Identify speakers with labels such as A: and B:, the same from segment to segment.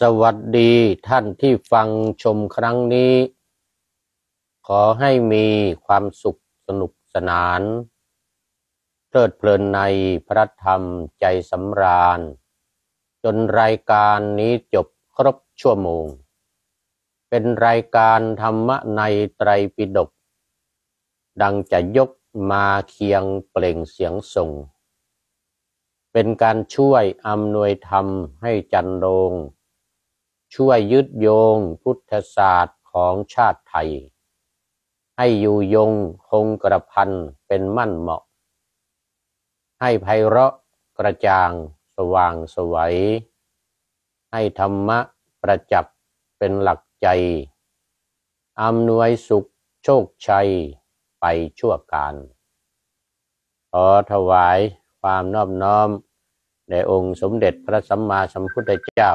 A: สวัสดีท่านที่ฟังชมครั้งนี้ขอให้มีความสุขสนุกสนานเพลิดเพลินในพระธรรมใจสำราญจนรายการนี้จบครบชั่วโมงเป็นรายการธรรมะในไตรปิฎกดังจะยกมาเคียงเปล่งเสียงส่งเป็นการช่วยอำนวยธรรมให้จันโรงช่วยยึดโยงพุทธศาสตร์ของชาติไทยให้อยู่ยงคงกระพันเป็นมั่นเหมาะให้ไพเราะกระจ่างสว่างไสวให้ธรรมะประจักษ์เป็นหลักใจอำนวยสุขโชคชัยไปชั่วกาลขอถวายความนอบน้อมแด่องค์สมเด็จพระสัมมาสัมพุทธเจ้า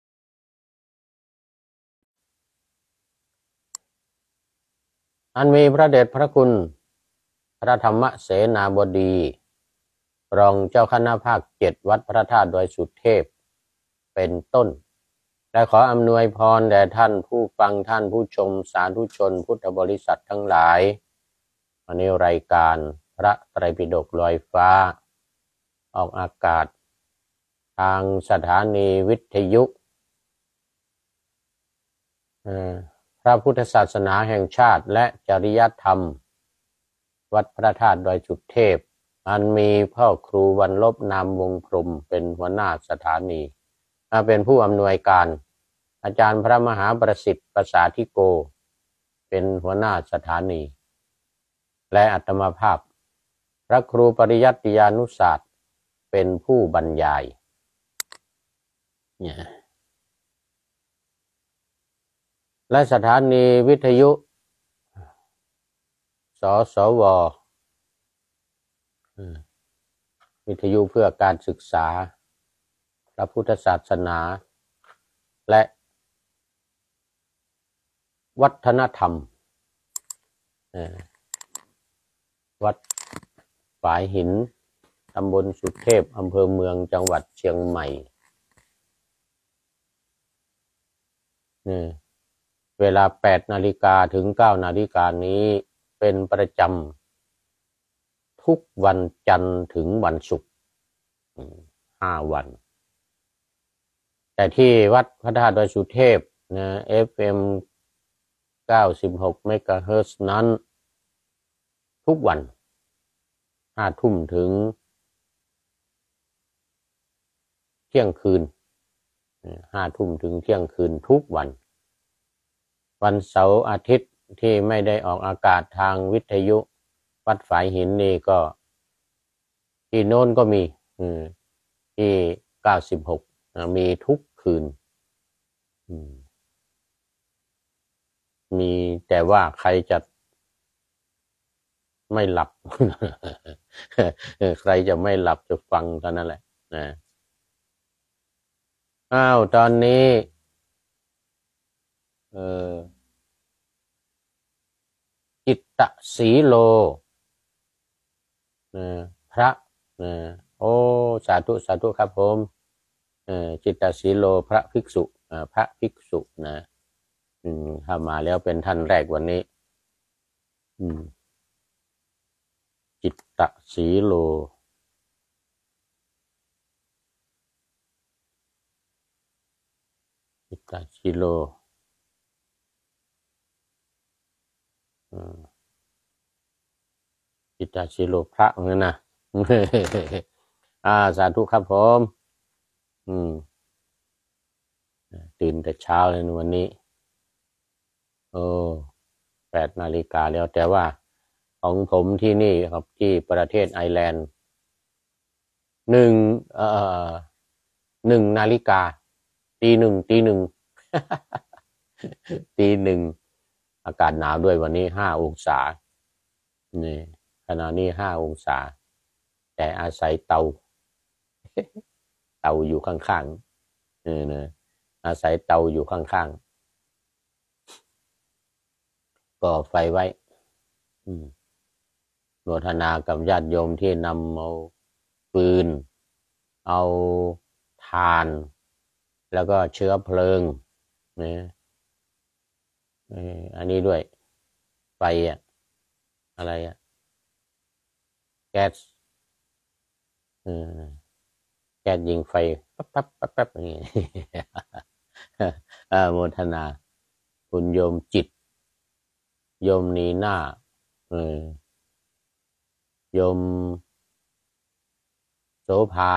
A: อันมีพระเดชพระคุณพระธรรมเสนาบดีรองเจ้าคณะภาค7วัดพระธาตุดอยสุเทพเป็นต้นและขออำนวยพรแด่ท่านผู้ฟังท่านผู้ชมสาธุชนพุทธบริษัททั้งหลายวันนี้รายการพระไตรปิฎกลอยฟ้าออกอากาศทางสถานีวิทยุพระพุทธศาสนาแห่งชาติและจริยธรรมวัดพระธาตุดอยสุเทพอันมีพ่อครูวรรลบนามวงพรหมเป็นหัวหน้าสถานีเป็นผู้อำนวยการอาจารย์พระมหาประสิทธิ์ประสาธิโกเป็นหัวหน้าสถานีและอาตมาภาพพระครูปริยัติยานุศาสตร์เป็นผู้บรรยายและสถานีวิทยุสสววิทยุเพื่อการศึกษาพระพุทธศาสนาและวัฒนธรรมวัดฝายหินตำบลสุเทพอำเภอเมืองจังหวัดเชียงใหม่เวลา8 นาฬิกาถึง9 นาฬิกานี้เป็นประจำทุกวันจันทร์ถึงวันศุกร์5 วันแต่ที่วัดพระธาตุดอยสุเทพFM 96 เมกะเฮิรตซ์นั้นทุกวัน5 ทุ่มถึงเที่ยงคืน5 ทุ่มถึงเที่ยงคืนทุกวันวันเสาร์อาทิตย์ที่ไม่ได้ออกอากาศทางวิทยุวัดฝายหินนี่ก็ที่โน้นก็มีที่96มีทุกคืนมีแต่ว่าใครจะไม่หลับ ใครจะไม่หลับจะฟังเท่านั้นแหละนะตอนนี้จิตตสีโลพระโอ้สาธุสาธุครับผมจิตตสีโลพระภิกษุพระภิกษุนะถ้ามาแล้วเป็นท่านแรกวันนี้จิตตสีโลจิตตสีโลจิตตสีโลพระเหมือนนะสาธุครับผมตื่นแต่เช้าเลยวันนี้8 นาฬิกาแล้วแต่ว่าของผมที่นี่ครับที่ประเทศไอร์แลนด์1 นาฬิกาตีหนึ่งอากาศหนาวด้วยวันนี้5 องศานี่ขณะนี้5 องศาแต่อาศัยเตาอยู่ข้างๆอาศัยเตาอยู่ข้างๆก่อไฟไว้โมทนากับญาติโยมที่นำเอาฟืนเอาถ่านแล้วก็เชื้อเพลิงนะอันนี้ด้วยไฟอะไรแก๊สแก๊สยิงไฟปั๊บปั๊บปั๊บปั๊บอย่างนี้ โมทนาคุณโยมจิตโยมนีน่าโยมโสภา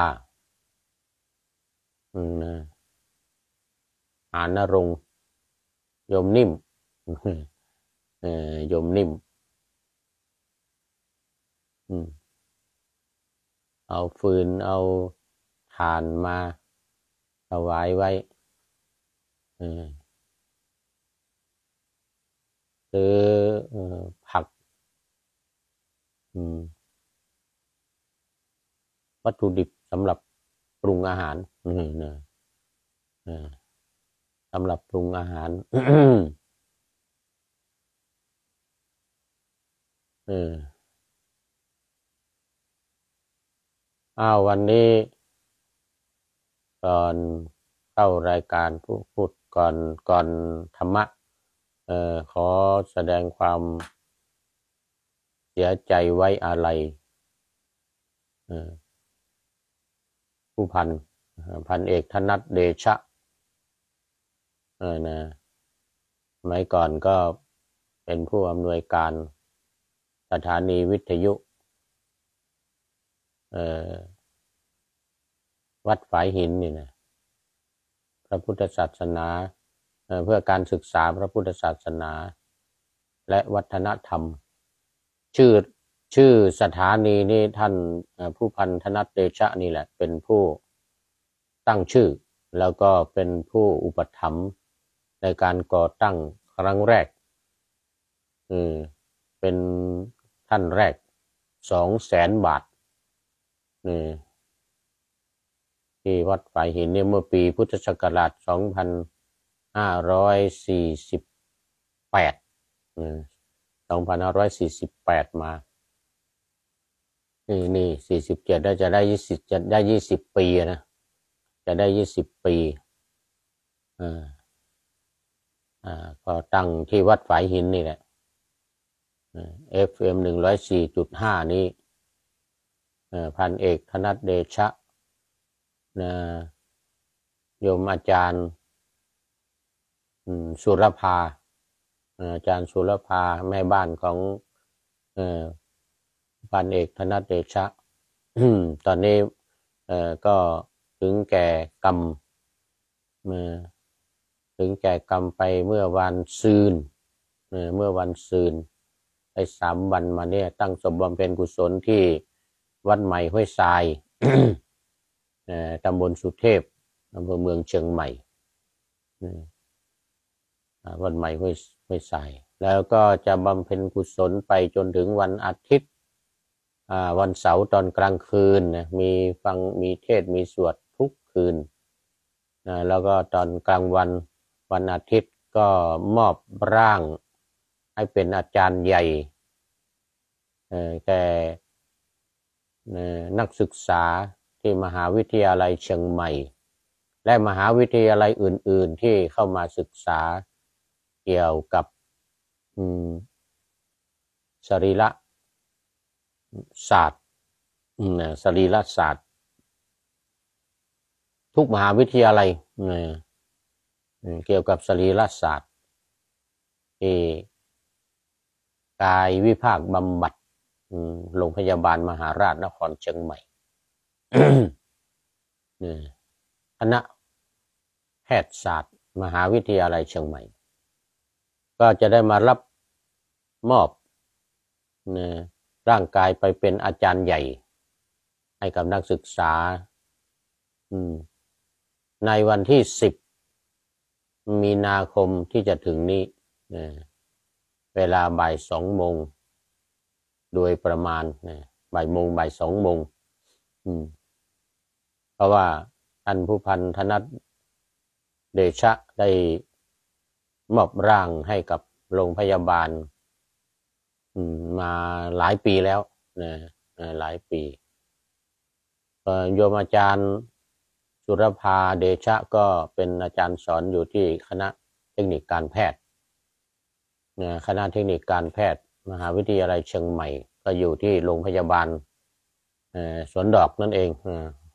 A: อานรงค์โยมนิ่มโยมนิ่มเอาฟืนเอาถ่านมาถวายไว้ซื้อผักวัตถุดิบสำหรับปรุงอาหารสำหรับปรุงอาหารวันนี้ก่อนเข้ารายการพูดก่อนธรรมะขอแสดงความเสียใจไว้อาลัยผู้พันเอกธนัทเดชะสมัยก่อนก็เป็นผู้อำนวยการสถานีวิทยุวัดฝายหินนี่นะพระพุทธศาสนาเพื่อการศึกษาพระพุทธศาสนาและวัฒนธรรมชื่อสถานีนี่ท่านผู้พันธนัทเดชะนี่แหละเป็นผู้ตั้งชื่อแล้วก็เป็นผู้อุปถัมภ์ในการก่อตั้งครั้งแรกเป็นท่านแรก200,000 บาทที่วัดฝายหินเนี่ยเมื่อปีพุทธศักราช2548มานี่47ได้จะได้20ปีนะจะได้20ปีก็ตั้งที่วัดฝายหินนี่แหละFM 104.5นี้พันเอกธนัทเดชะโยมอาจารย์สุรภาอาจารย์สุรภาแม่บ้านของพันเอกธนัทเดชะตอนนี้ก็ถึงแก่กรรมไปเมื่อวันซืนได้3 วันมาเนี่ยตั้งศพบำเพ็ญกุศลที่วัดใหม่ห้วยทรายตำบลสุเทพอำเภอเมืองเชียงใหม่วัดใหม่ห้วยทรายแล้วก็จะบำเพ็ญกุศลไปจนถึงวันอาทิตย์วันเสาร์ตอนกลางคืนมีเทศน์มีสวดทุกคืนแล้วก็ตอนกลางวันอาทิตย์ก็มอบร่างให้เป็นอาจารย์ใหญ่แก่นักศึกษาที่มหาวิทยาลัยเชียงใหม่และมหาวิทยาลัยอื่นๆที่เข้ามาศึกษาเกี่ยวกับสรีระศาสตร์สรีระศาสตร์ทุกมหาวิทยาลัยเกี่ยวกับสรีระศาสตร์ที่กายวิภาคบำบัดโรงพยาบาลมหาราชนครเชียงใหม่ คณะแพทยศาสตร์มหาวิทยาลัยเชียงใหม่ก็จะได้มารับมอบร่างกายไปเป็นอาจารย์ใหญ่ให้กับนักศึกษาในวันที่10 มีนาคมที่จะถึงนี้เวลาบ่าย 2 โมงโดยประมาณบ่าย 2 โมงเพราะว่าท่านผู้พันธนัทเดชะได้มอบร่างให้กับโรงพยาบาลมาหลายปีแล้วหลายปีโยมอาจารย์สุรภาเดชะก็เป็นอาจารย์สอนอยู่ที่คณะเทคนิคการแพทย์คณะเทคนิคการแพทย์มหาวิทยาลัยเชียงใหม่ก็อยู่ที่โรงพยาบาลสวนดอกนั่นเอง